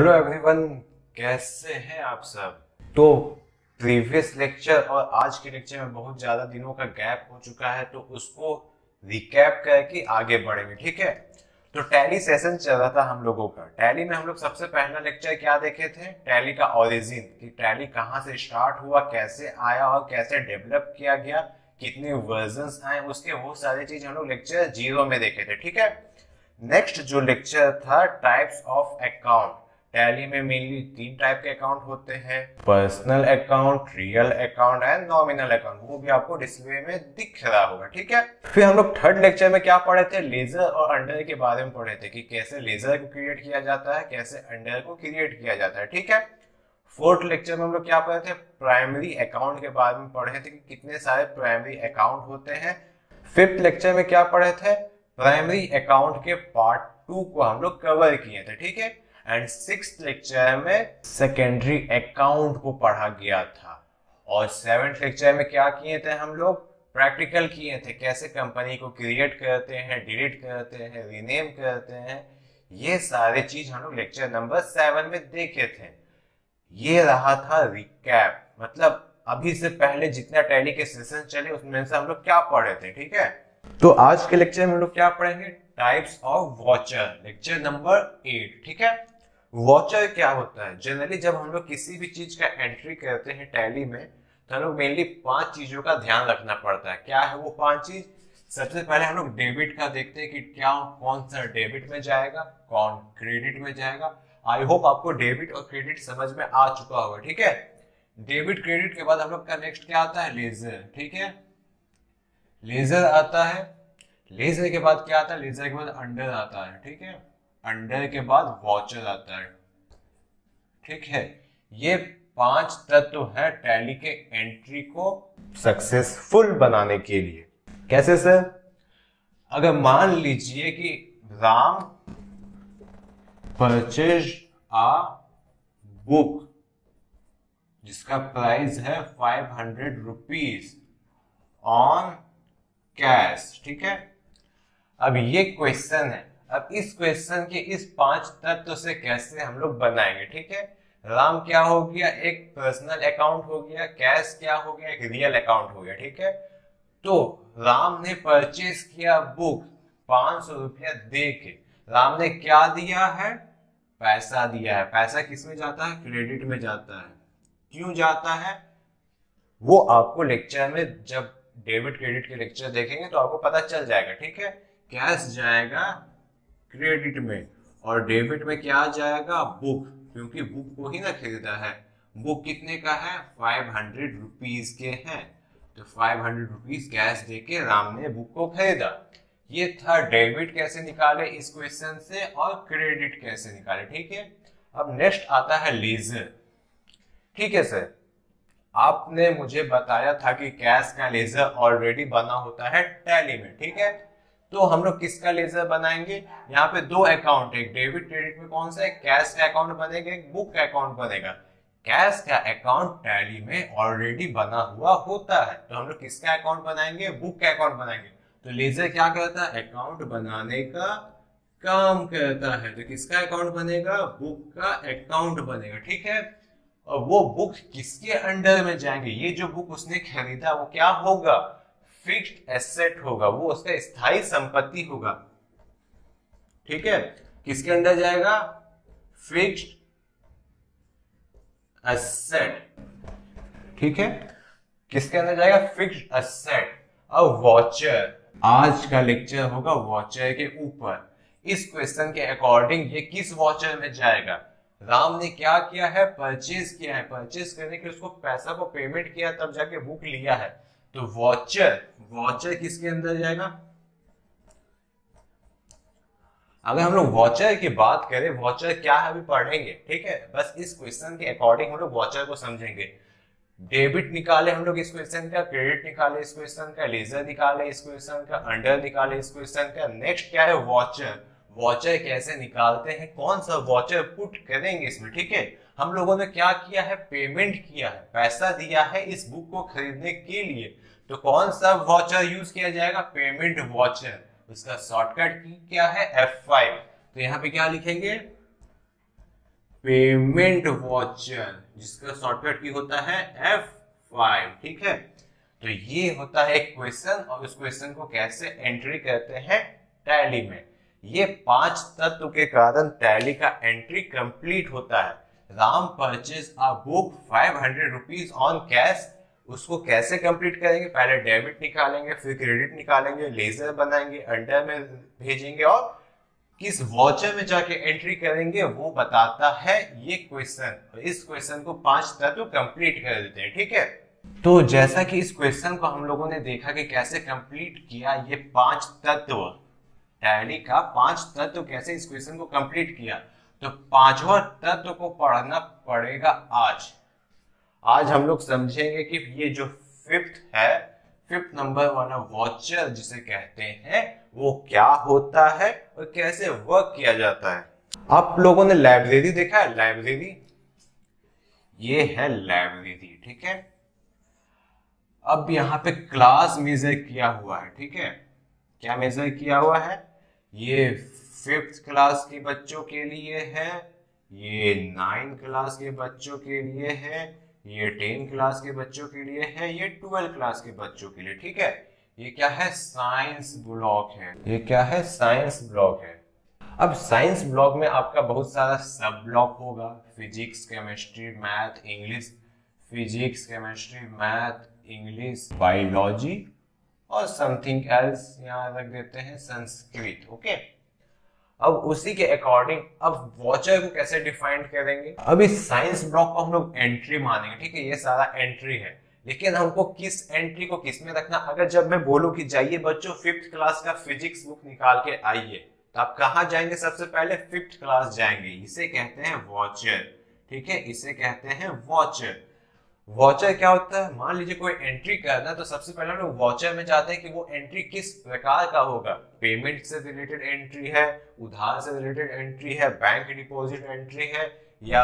Hello everyone, कैसे हैं आप सब। तो प्रीवियस लेक्चर और आज के लेक्चर में बहुत ज्यादा दिनों का गैप हो चुका है, तो उसको रिकैप करके आगे बढ़ेंगे। ठीक है, तो टैली सेशन चल रहा था हम लोगों का। टैली में हम लोग सबसे पहला लेक्चर क्या देखे थे, टैली का ओरिजिन, कि टैली कहाँ से स्टार्ट हुआ, कैसे आया और कैसे डेवलप किया गया, कितने वर्जन्स आए, उसके वो सारी चीज हम लोग लेक्चर 0 में देखे थे। ठीक है, नेक्स्ट जो लेक्चर था टाइप्स ऑफ अकाउंट। टैली में मेनली 3 टाइप के अकाउंट होते हैं, personal account, real account and nominal account. वो भी आपको डिस्प्ले में दिख रहा होगा। ठीक है, फिर हम लोग थर्ड लेक्चर में क्या पढ़े थे, लेजर और अंडर के बारे में पढ़े थे कि कैसे लेजर को क्रिएट किया जाता है, कैसे अंडर को क्रिएट किया जाता है। ठीक है, फोर्थ लेक्चर में हम लोग क्या पढ़े थे, प्राइमरी अकाउंट के बारे में पढ़े थे कि कितने सारे प्राइमरी अकाउंट होते हैं। फिफ्थ लेक्चर में क्या पढ़े थे, प्राइमरी अकाउंट के पार्ट 2 को हम लोग कवर किए थे। ठीक है, एंड सिक्स्थ लेक्चर में सेकेंडरी अकाउंट को पढ़ा गया था। और सेवेंथ लेक्चर में क्या किए थे, हम लोग प्रैक्टिकल किए थे, कैसे कंपनी को क्रिएट करते हैं, डिलीट करते हैं, रीनेम करते हैं। ये सारे चीज हम लोग लेक्चर नंबर 7 में देखे थे। ये रहा था रिकैप, मतलब अभी से पहले जितना टैली के सेशन चले उसमें से हम लोग क्या पढ़े थे। ठीक है, तो आज के लेक्चर में हम लोग क्या पढ़ेंगे, types of voucher, lecture number 8। ठीक है, वॉचर क्या होता है, जनरली जब हम लोग किसी भी चीज का एंट्री करते हैं टैली में, तो हम लोग मेनली 5 चीजों का ध्यान रखना पड़ता है। क्या है वो 5 चीज, सबसे पहले हम लोग डेबिट का देखते हैं कि क्या कौन सा डेबिट में जाएगा, कौन क्रेडिट में जाएगा। आई होप आपको डेबिट और क्रेडिट समझ में आ चुका होगा। ठीक है, डेबिट क्रेडिट के बाद हम लोग का नेक्स्ट क्या आता है, लेजर। ठीक है, लेजर आता है, लेजर के बाद क्या आता है, लेजर के बाद अंडर आता है। ठीक है, अंडर के बाद वॉचर आता है। ठीक है, ये 5 तत्व है टैली के एंट्री को सक्सेसफुल बनाने के लिए। कैसे सर, अगर मान लीजिए कि राम परचेज आ बुक जिसका प्राइस है 500 रुपीज ऑन कैश। ठीक है, अब ये क्वेश्चन है, अब इस क्वेश्चन के इस 5 तत्व से कैसे हम लोग बनाएंगे। ठीक है, राम क्या हो गया, एक पर्सनल अकाउंट हो गया, कैश क्या हो गया, एक रियल अकाउंट हो गया। ठीक है, तो राम ने परचेज किया बुक 500 रुपया दे के। राम ने क्या दिया है, पैसा दिया है। पैसा किस में जाता है, क्रेडिट में जाता है। क्यों जाता है वो आपको लेक्चर में, जब डेबिट क्रेडिट के लेक्चर देखेंगे तो आपको पता चल जाएगा। ठीक है, कैश जाएगा क्रेडिट में और डेबिट में क्या जाएगा, बुक, क्योंकि बुक को ही ना खरीदा है। बुक कितने का है, 500 रुपीज के हैं, तो 500 रुपीज कैश देके राम ने बुक को खरीदा। ये था डेबिट कैसे निकाले इस क्वेश्चन से, और क्रेडिट कैसे निकाले। ठीक है, अब नेक्स्ट आता है लेजर। ठीक है सर, आपने मुझे बताया था कि कैश का लेजर ऑलरेडी बना होता है टैली में। ठीक है, तो हम लोग किसका लेजर बनाएंगे, यहाँ पे 2 अकाउंट, एक डेबिट क्रेडिट में कौन सा है, कैश का अकाउंट बनेगा, एक बुक का अकाउंट बनेगा। कैश का अकाउंट टैली में ऑलरेडी बना हुआ होता है, तो हम लोग किसका अकाउंट बनाएंगे, बुक का अकाउंट बनाएंगे। तो लेजर क्या करता है, अकाउंट बनाने का काम करता है, तो किसका अकाउंट बनेगा, बुक का अकाउंट बनेगा। ठीक है, और वो बुक किसके अंडर में जाएंगे, ये जो बुक उसने खरीदा वो क्या होगा, फिक्स्ड एसेट होगा, वो उसका स्थायी संपत्ति होगा। ठीक है, किसके अंदर जाएगा, फिक्स्ड एसेट। ठीक है, किसके अंदर जाएगा, फिक्स्ड एसेट। और वॉचर, आज का लेक्चर होगा वॉचर के ऊपर। इस क्वेश्चन के अकॉर्डिंग ये किस वॉचर में जाएगा, राम ने क्या किया है, परचेज किया है, परचेज करने के उसको पैसा को पेमेंट किया तब जाके बुक लिया है, तो वॉचर, वॉचर किसके अंदर जाएगा। अगर हम लोग वॉचर की बात करें, वॉचर क्या है अभी पढ़ेंगे। ठीक है, बस इस क्वेश्चन के अकॉर्डिंग हम लोग वॉचर को समझेंगे। डेबिट निकाले हम लोग इस क्वेश्चन का, क्रेडिट निकाले इस क्वेश्चन का, लेजर निकाले इस क्वेश्चन का, अंडर निकाले इस क्वेश्चन का। नेक्स्ट क्या है, वॉचर, वॉचर कैसे निकालते हैं, कौन सा वॉचर पुट करेंगे इसमें। ठीक है, हम लोगों ने क्या किया है, पेमेंट किया है, पैसा दिया है इस बुक को खरीदने के लिए, तो कौन सा वॉचर यूज किया जाएगा, पेमेंट वॉचर। उसका शॉर्टकट की क्या है, F5। तो यहाँ पे क्या लिखेंगे, पेमेंट वॉचर, जिसका शॉर्टकट की होता है F5, ठीक है। तो ये होता है एक क्वेश्चन, और उस क्वेश्चन को कैसे एंट्री करते हैं टैली में। ये 5 तत्व के कारण टैली का एंट्री कंप्लीट होता है। Ram purchase a book 500 rupees on cash, उसको कैसे कंप्लीट करेंगे? पहले डेबिट निकालेंगे, फिर क्रेडिट निकालेंगे, लेजर बनाएंगे, अंडर में भेजेंगे और किस वॉचर में जाके एंट्री करेंगे वो बताता है ये क्वेश्चन। इस क्वेश्चन को 5 तत्व कंप्लीट कर देते हैं, ठीक है। तो जैसा कि इस क्वेश्चन को हम लोगों ने देखा कि कैसे कंप्लीट किया, ये 5 तत्व, टैली का 5 तत्व कैसे इस क्वेश्चन को कंप्लीट किया, तो 5वां तत्व को पढ़ना पड़ेगा आज। आज हम लोग समझेंगे कि ये जो फिफ्थ नंबर वाला वॉचर जिसे कहते हैं वो क्या होता है और कैसे वर्क किया जाता है। आप लोगों ने लाइब्रेरी देखा है? लाइब्रेरी, ये है लाइब्रेरी, ठीक है। अब यहाँ पे क्लास मेजर किया हुआ है, ठीक है। क्या मेजर किया हुआ है? ये 5th क्लास के बच्चों के लिए है, ये 9 क्लास के बच्चों के लिए है, ये 10 क्लास के बच्चों के लिए है, ये 12 क्लास के बच्चों के लिए, ठीक है। ये क्या है? साइंस ब्लॉक है। ये क्या है? साइंस ब्लॉक है। अब साइंस ब्लॉक में आपका बहुत सारा सब ब्लॉक होगा, physics, chemistry, math, English, physics, chemistry, math, English, biology और समथिंग एल्स, यहाँ रख देते हैं संस्कृत, ओके। अब उसी के अकॉर्डिंग अब वॉचर को कैसे डिफाइन करेंगे? अब इस साइंस ब्लॉक को हम लोग एंट्री मानेंगे, ठीक है। ये सारा एंट्री है, लेकिन हमको किस एंट्री को किस में रखना? अगर जब मैं बोलूं कि जाइए बच्चों 5th क्लास का फिजिक्स बुक निकाल के आइए, तो आप कहाँ जाएंगे? सबसे पहले 5th क्लास जाएंगे। इसे कहते हैं वॉचर, ठीक है। इसे कहते हैं वॉचर। वॉचर क्या होता है? मान लीजिए कोई एंट्री करना, तो सबसे पहले लोग वॉचर में जाते हैं कि वो एंट्री किस प्रकार का होगा। पेमेंट से रिलेटेड एंट्री है, उधार से रिलेटेड एंट्री है, बैंक डिपॉजिट एंट्री है, या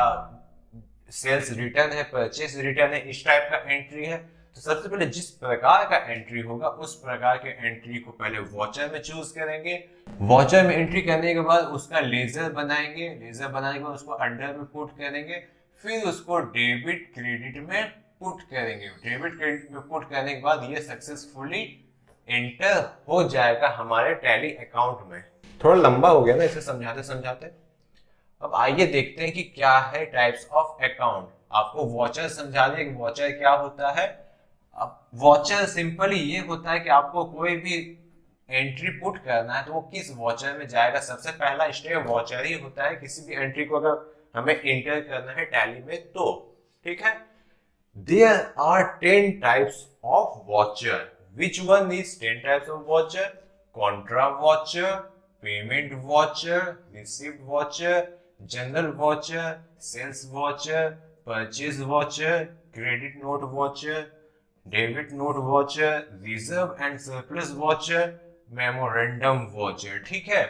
सेल्स रिटर्न है, परचेस रिटर्न है, इस टाइप का एंट्री है। तो सबसे पहले जिस प्रकार का एंट्री होगा उस प्रकार के एंट्री को पहले वॉचर में चूज करेंगे। वॉचर में एंट्री करने के बाद उसका लेजर बनाएंगे, लेजर बनाने के बाद उसको अंडर में पुट करेंगे, फिर उसको डेबिट क्रेडिट में पुट करेंगे। डेबिट क्रेडिट में पुट करने के बाद ये सक्सेसफुली एंटर हो जाएगा हमारे टैली अकाउंट में। थोड़ा लंबा हो गया ना इसे समझाते समझाते। अब आइए देखते हैं कि क्या है टाइप्स ऑफ अकाउंट। आपको वॉचर समझा दिया कि वॉचर क्या होता है। अब वॉचर सिंपली ये होता है कि आपको कोई भी एंट्री पुट करना है तो वो किस वॉचर में जाएगा। सबसे पहला स्टेप वॉचर ही होता है। किसी भी एंट्री को अगर हमें एंटर करना है टैली में तो, ठीक है। There are 10 types of watcher. Which one is 10 types of watcher? Contra watcher, payment watcher, receipt watcher, general watcher, sales watcher, purchase watcher, credit note watcher, debit note watcher, reserve and surplus watcher, memorandum watcher, ठीक है।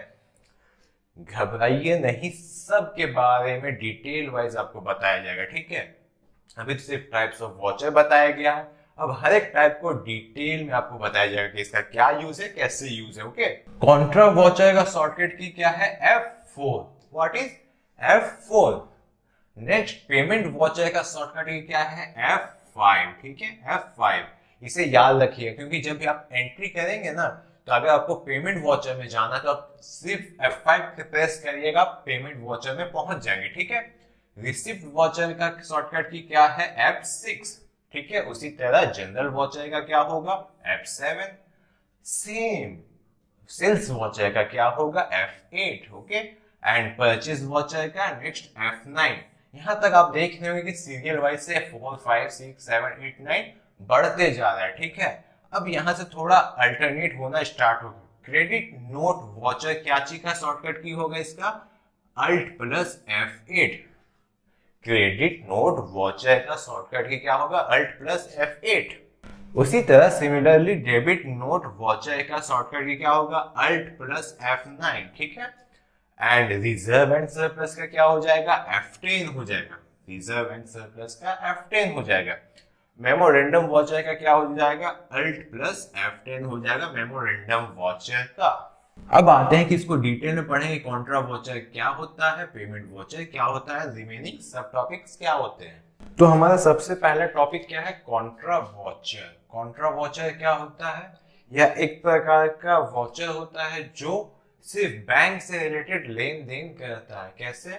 घबराइए नहीं, सब के बारे में detail wise आपको बताया जाएगा, ठीक है। अभी तो सिर्फ टाइप्स ऑफ वॉचर बताया गया है, अब हर एक टाइप को डिटेल में आपको बताया जाएगा कि इसका क्या यूज है, कैसे यूज है, ओके। कॉन्ट्रा वॉचर का शॉर्टकट की क्या है? F4। What is F4? Next payment voucher का शॉर्टकट की क्या है? F5, ठीक है, F5। इसे याद रखिए क्योंकि जब भी आप एंट्री करेंगे ना, तो अगर आपको पेमेंट वॉचर में जाना तो आप सिर्फ F5 प्रेस करिएगा, पेमेंट वॉचर में पहुंच जाएंगे, ठीक है। रिसिप्ट वॉचर का शॉर्टकट की क्या है? F6, ठीक है। उसी तरह जनरल वॉचर का क्या होगा? F7। सेम सेल्स वॉचर का क्या होगा? F8, okay. And purchase voucher का नेक्स्ट F9। यहां तक आप देख रहे होंगे कि सीरियल वाइज से 4, 5, 6, 7, 8, 9 बढ़ते जा रहा है, ठीक है। अब यहां से थोड़ा अल्टरनेट होना स्टार्ट होगा। क्रेडिट नोट वॉचर क्या चीज का शॉर्टकट की होगा? इसका Alt plus F8। Credit note voucher का शॉर्टकट की क्या होगा? Alt plus F8। उसी तरह सिमिलरली डेबिट नोट वॉचर का शॉर्टकट की क्या होगा? Alt प्लस F9, ठीक है। एंड रिजर्व एंड सरप्लस का क्या हो जाएगा? F10 हो जाएगा। रिजर्व एंड सरप्लस का F10 हो जाएगा। मेमोरेंडम वॉचर का क्या हो जाएगा? Alt प्लस F10 हो जाएगा मेमोरेंडम वॉचर का। अब आते हैं कि इसको डिटेल में पढ़ेंगे। कॉन्ट्रा वॉचर क्या होता है, पेमेंट वॉचर क्या होता है, रिमेनिंग सब टॉपिक्स क्या होते हैं। तो हमारा सबसे पहला टॉपिक क्या है, कॉन्ट्रा वॉचर। कॉन्ट्रा वॉचर क्या होता है, यह एक प्रकार का वॉचर होता है जो सिर्फ बैंक से रिलेटेड लेन देन करता है। कैसे,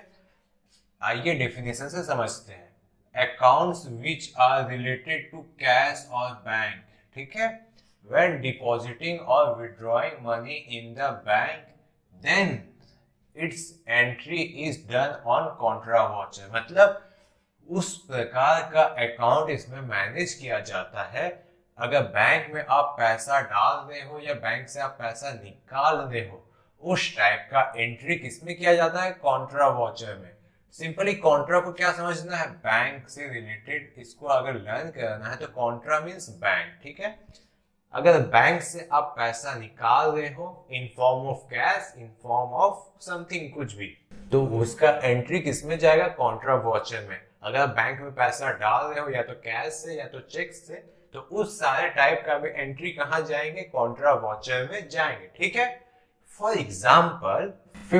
आइए डेफिनेशन से समझते हैं। Accounts which are related to cash और बैंक, ठीक है। When depositing or withdrawing money in the bank, then its entry is done on contra voucher। मतलब उस प्रकार का अकाउंट इसमें मैनेज किया जाता है। अगर बैंक में आप पैसा डाल रहे हो या बैंक से आप पैसा निकाल रहे हो, उस टाइप का एंट्री किसमें किया जाता है, कॉन्ट्रा वॉचर में। सिंपली कॉन्ट्रा को क्या समझना है, बैंक से रिलेटेड। इसको अगर लर्न करना है तो कॉन्ट्रा मीन्स बैंक, ठीक है। अगर बैंक से आप पैसा निकाल रहे हो in form of cash, in form of something, कुछ भी, तो उसका एंट्री किसमें जाएगा, कॉन्ट्रा वॉचर में। अगर बैंक में पैसा डाल रहे हो या तो कैश से या तो चेक से, तो उस सारे टाइप का भी एंट्री कहां जाएंगे, कॉन्ट्रा वॉचर में जाएंगे, ठीक है। For example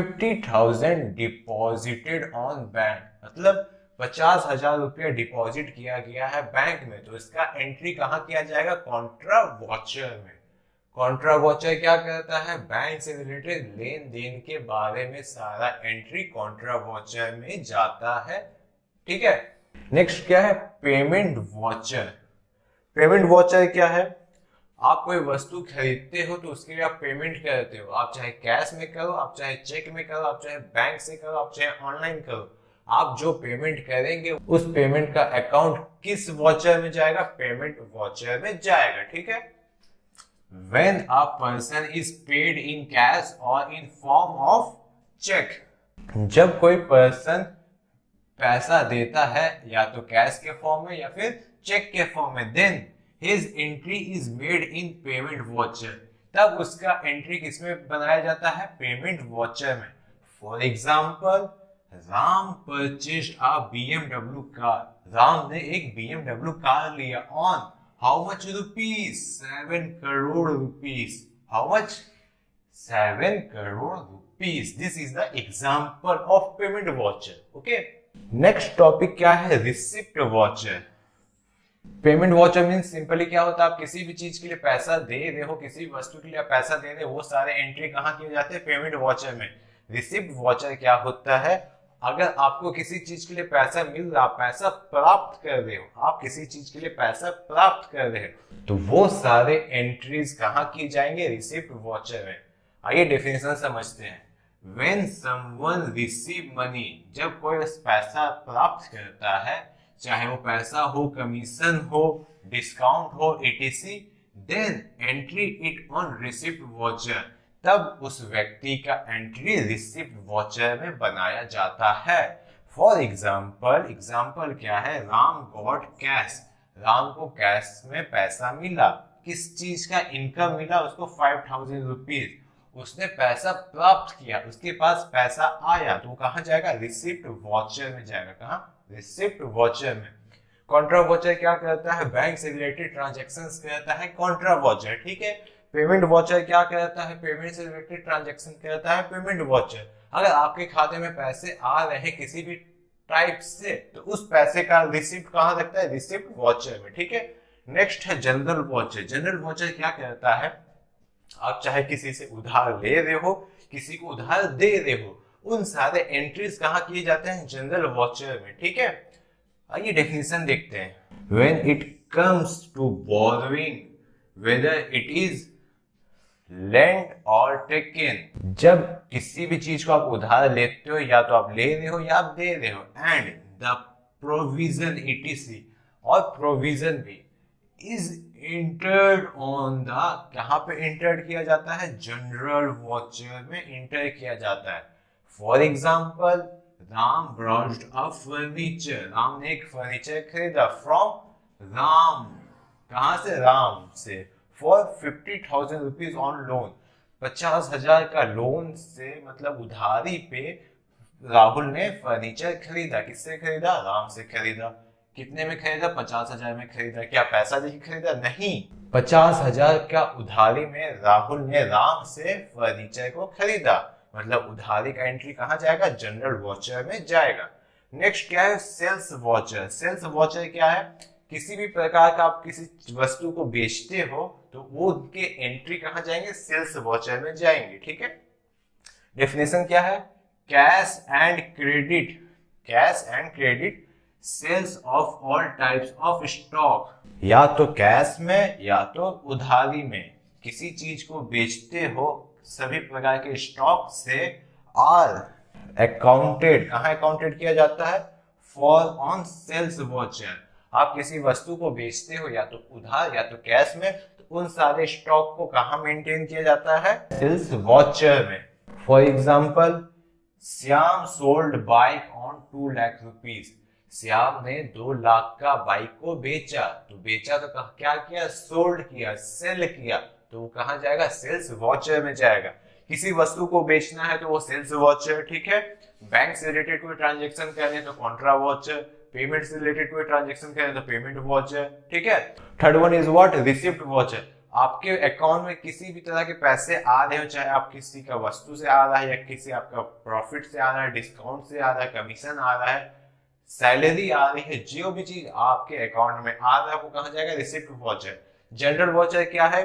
50,000 deposited on bank, मतलब 50,000 रुपया डिपॉजिट किया गया है बैंक में, तो इसका एंट्री कहां किया जाएगा, कॉन्ट्रा वॉचर में। कॉन्ट्रा वॉचर क्या करता है, बैंक से रिलेटेड लेन देन के बारे में सारा एंट्री कॉन्ट्रा वॉचर में जाता है, ठीक है। नेक्स्ट क्या है, पेमेंट वॉचर। पेमेंट वॉचर क्या है, आप कोई वस्तु खरीदते हो तो उसके लिए आप पेमेंट करते हो। आप चाहे कैश में करो, आप चाहे चेक में करो, आप चाहे बैंक से करो, आप चाहे ऑनलाइन करो, आप जो पेमेंट करेंगे उस पेमेंट का अकाउंट किस वॉचर में जाएगा, पेमेंट वॉचर में जाएगा, ठीक है। When a person is paid in cash or in form of check, जब कोई पर्सन पैसा देता है या तो कैश के फॉर्म में या फिर चेक के फॉर्म में, then his entry is made in payment voucher, तब उसका एंट्री किसमें बनाया जाता है, पेमेंट वॉचर में। For example Ram purchased a BMW car, Ram ने एक BMW कार लिया on how much rupees, 7 crore rupees. How much, 7 crore rupees. This is the example of payment voucher, okay. Next topic क्या है, receipt voucher. Payment voucher means simply क्या होता है, आप किसी भी चीज के लिए पैसा दे रहे हो, किसी भी वस्तु के लिए आप पैसा दे रहे हो, वो सारे एंट्री कहाँ किए जाते हैं, पेमेंट वॉचर में। रिसिप्ट वॉचर क्या होता है, अगर आपको किसी चीज के लिए पैसा मिल रहा, पैसा प्राप्त कर रहे हो, आप किसी चीज के लिए पैसा प्राप्त कर रहे हो, तो वो सारे एंट्रीज कहाँ की जाएंगे, रिसिप्ट वॉचर में। आइए डेफिनेशन समझते हैं। When someone receive money, जब कोई पैसा प्राप्त करता है, चाहे वो पैसा हो, कमीशन हो, डिस्काउंट हो, etc, then entry it on receipt voucher, तब उस व्यक्ति का एंट्री रिसिप्ट वॉचर में बनाया जाता है। फॉर एग्जाम्पल क्या है, राम गॉट कैश, राम को कैश में पैसा मिला, किस चीज का इनकम मिला उसको, 5,000 रुपीज। उसने पैसा प्राप्त किया, उसके पास पैसा आया, तो कहां जाएगा, रिसिप्ट वॉचर में जाएगा। कहां, रिसिप्ट वॉचर में। कॉन्ट्रा वॉचर क्या करता है, बैंक से रिलेटेड ट्रांजैक्शंस करता है कॉन्ट्रा वॉचर, ठीक है। पेमेंट वॉचर क्या करता है, पेमेंट से रिलेटेड ट्रांजैक्शन करता है पेमेंट वॉचर। अगर आपके खाते में पैसे आ रहे हैं किसी भी टाइप से, तो उस पैसे का रिसिप्ट कहां रखता है, रिसिप्ट वॉचर में, ठीक है। नेक्स्ट है जनरल वॉचर। जनरल वॉचर क्या करता है, आप चाहे किसी से उधार ले रहे हो, किसी को उधार दे रहे हो, उन सारे एंट्रीज कहां किए जाते हैं, जनरल वॉचर में, ठीक है। आइए डेफिनेशन देखते हैं। When it comes to borrowing, whether it is lent or taken, जब किसी भी चीज को आप उधार लेते हो, या तो आप ले रहे हो या आप दे रहे हो, and the provision etc, और प्रोविजन भी is entered on the, कहां पे इंटर्ड किया जाता है, जनरल वॉचर में इंटर किया जाता है। For example Ram brought a furniture, Ram ने एक फर्नीचर खरीदा फ्रॉम राम, कहां से, राम से, फॉर 50,000 रुपीज ऑन लोन, 50,000 का लोन से, मतलब उधारी पे राहुल ने फर्नीचर खरीदा। किससे खरीदा, राम से खरीदा। कितने में खरीदा? 50,000 में खरीदा। क्या पैसा देके खरीदा? नहीं, 50,000 का उधारी में राहुल ने राम से फर्नीचर को खरीदा। मतलब उधारी का एंट्री कहाँ जाएगा? जनरल वॉचर में जाएगा। नेक्स्ट क्या है? Sales watcher. सेल्स वॉचर क्या है? किसी भी प्रकार का आप किसी वस्तु को बेचते हो तो वो उनके एंट्री कहाँ जाएंगे? सेल्स वॉचर में जाएंगे। ठीक है। डेफिनेशन क्या है? Cash and credit. Cash and credit sales of all types of stock. या तो कैश में या तो उधारी में किसी चीज को बेचते हो सभी प्रकार के स्टॉक से, और अकाउंटेड कहाँ अकाउंटेड किया जाता है? For on sales voucher. आप किसी वस्तु को बेचते हो या तो उधार या तो कैश में, तो उन सारे स्टॉक को कहाँ मेंटेन किया जाता है? सेल्स वॉचर में। For example, Shyam sold bike on 2 lakh rupees. Shyam ने 2 लाख का बाइक को बेचा। तो बेचा तो क्या किया? सोल्ड किया, सेल किया। तो वो कहाँ जाएगा? सेल्स वॉचर में जाएगा। किसी वस्तु को बेचना है तो वो सेल्स वॉचर। ठीक है। बैंक से रिलेटेड कोई ट्रांजेक्शन करने तो कॉन्ट्रा वॉचर। पेमेंट से रिलेटेड कोई ट्रांजेक्शन करें तो पेमेंट वॉचर। ठीक है। Third one is what? Receipt voucher. आपके अकाउंट में किसी भी तरह के पैसे आ रहे हो, चाहे आप किसी का वस्तु से आ रहा है या किसी आपका प्रॉफिट से आ रहा है, डिस्काउंट से आ रहा है, कमीशन आ रहा है, सैलरी आ रही है, जो भी चीज आपके अकाउंट में आ रहा है वो कहाँ जाएगा? Receipt watcher. जनरल वॉचर क्या है?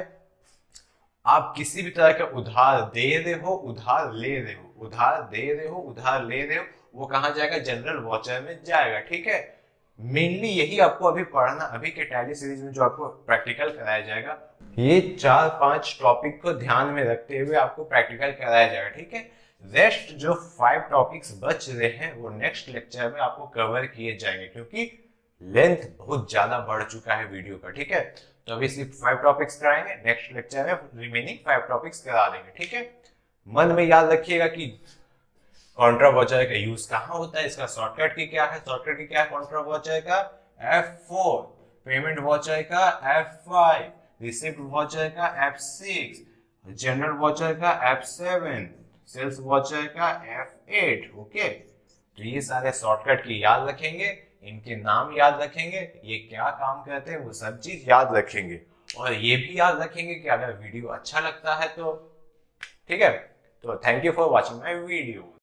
आप किसी भी तरह का उधार दे रहे हो, उधार ले रहे हो, उधार दे रहे हो, उधार ले रहे हो, वो कहाँ जाएगा? जनरल वॉचर में जाएगा। ठीक है। मेनली यही आपको अभी पढ़ना, अभी के टैली सीरीज में जो आपको प्रैक्टिकल कराया जाएगा, ये 4-5 टॉपिक को ध्यान में रखते हुए आपको प्रैक्टिकल कराया जाएगा। ठीक है। रेस्ट जो 5 टॉपिक्स बच रहे हैं वो नेक्स्ट लेक्चर में आपको कवर किए जाएंगे, क्योंकि लेंथ बहुत ज्यादा बढ़ चुका है वीडियो का। ठीक है। तो अभी सिर्फ 5 टॉपिक्स कराएंगे, नेक्स्ट लेक्चर में रिमेनिंग 5 टॉपिक्स करा देंगे। ठीक है। मन में याद रखिएगा कि कॉन्ट्रा वॉचर का यूज कहाँ होता है, इसका शॉर्टकट की क्या है? शॉर्टकट की क्या है कॉन्ट्रा वॉचर का? F4। पेमेंट वॉचर का F5। रिसिप्ट वॉचर का F6। जनरल वॉचर का F7। सेल्स वॉचर का F8। ओके। तो ये सारे शॉर्टकट की याद रखेंगे, इनके नाम याद रखेंगे, ये क्या काम करते हैं वो सब चीज याद रखेंगे, और ये भी याद रखेंगे कि अगर वीडियो अच्छा लगता है तो ठीक है। तो thank you for watching my video.